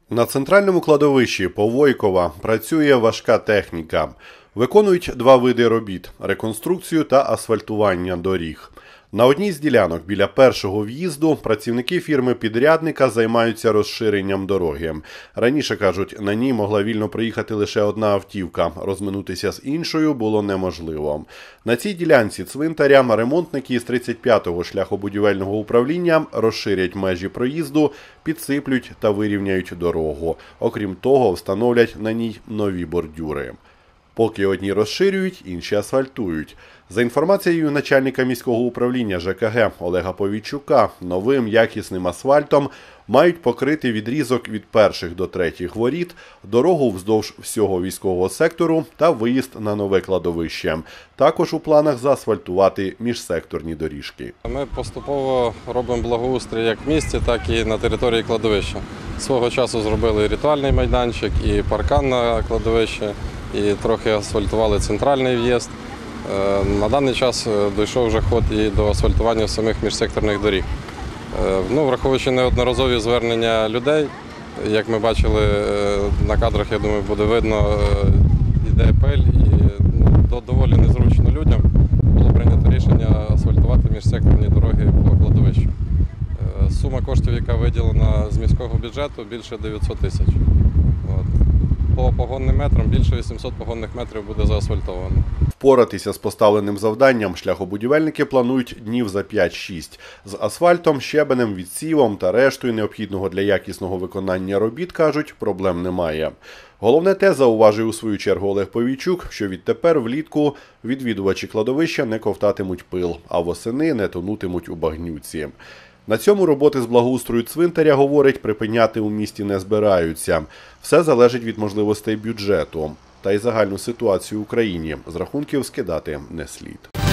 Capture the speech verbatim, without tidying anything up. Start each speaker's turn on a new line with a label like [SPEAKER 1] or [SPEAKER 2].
[SPEAKER 1] На центральному кладовищі Повойкова працює важка техніка. Виконують два види робіт – реконструкцію та асфальтування доріг. На одній з ділянок біля першого в'їзду працівники фірми-підрядника займаються розширенням дороги. Раніше, кажуть, на ній могла вільно проїхати лише одна автівка. Розминутися з іншою було неможливо. На цій ділянці цвинтаря ремонтники з тридцять п'ятого шляхобудівельного управління розширять межі проїзду, підсиплють та вирівняють дорогу. Окрім того, встановлять на ній нові бордюри. Поки одні розширюють, інші асфальтують. За інформацією начальника міського управління ЖКГ Олега Повійчука, новим якісним асфальтом мають покрити відрізок від перших до третіх воріт, дорогу вздовж всього військового сектору та виїзд на нове кладовище. Також у планах заасфальтувати міжсекторні доріжки.
[SPEAKER 2] Ми поступово робимо благоустрій як в місті, так і на території кладовища. Свого часу зробили ритуальний майданчик, і паркан на кладовище, і трохи асфальтували центральний в'їзд. На даний час дійшов вже ход і до асфальтування самих міжсекторних доріг. Ну, враховуючи неодноразові звернення людей, як ми бачили на кадрах, я думаю, буде видно, йде пиль, і ну, доволі незручно людям було прийнято рішення асфальтувати міжсекторні дороги по кладовищу. Сума коштів, яка виділена з міського бюджету, більше дев'ятсот тисяч. По погонним метрам більше вісімсот погонних метрів буде заасфальтовано.
[SPEAKER 1] Впоратися з поставленим завданням шляхобудівельники планують днів за п'ять-шість. З асфальтом, щебенем, відсівом та рештою необхідного для якісного виконання робіт, кажуть, проблем немає. Головне те, зауважив у свою чергу Олег Повійчук, що відтепер влітку відвідувачі кладовища не ковтатимуть пил, а восени не тонутимуть у багнюці. На цьому роботи з благоустрою цвинтаря, говорить, припиняти у місті не збираються. Все залежить від можливостей бюджету. Та й загальну ситуацію в Україні з рахунків скидати не слід.